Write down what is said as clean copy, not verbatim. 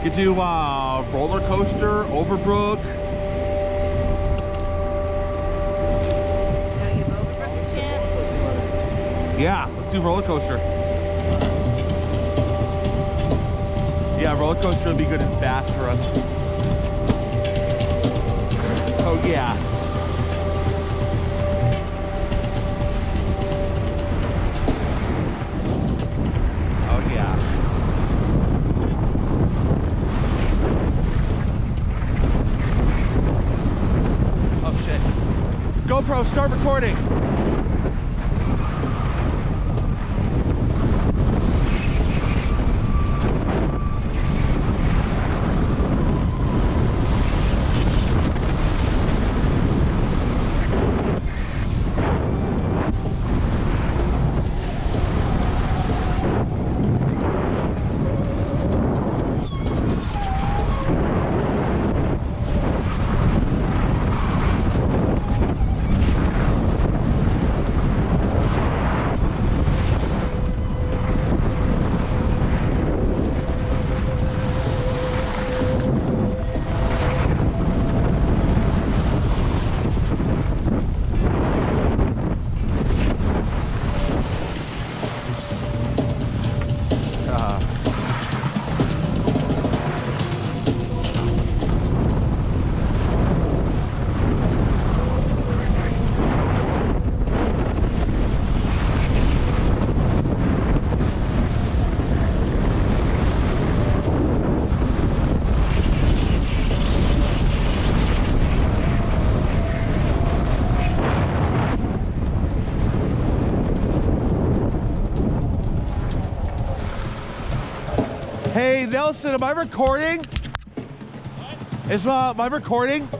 Could do roller coaster, Overbrook. Gotta give Overbrook a chance. Yeah, let's do roller coaster. Yeah, roller coaster would be good and fast for us. Oh yeah. Oh yeah. Oh shit. GoPro, start recording. Hey Nelson, am I recording? What? Is my recording?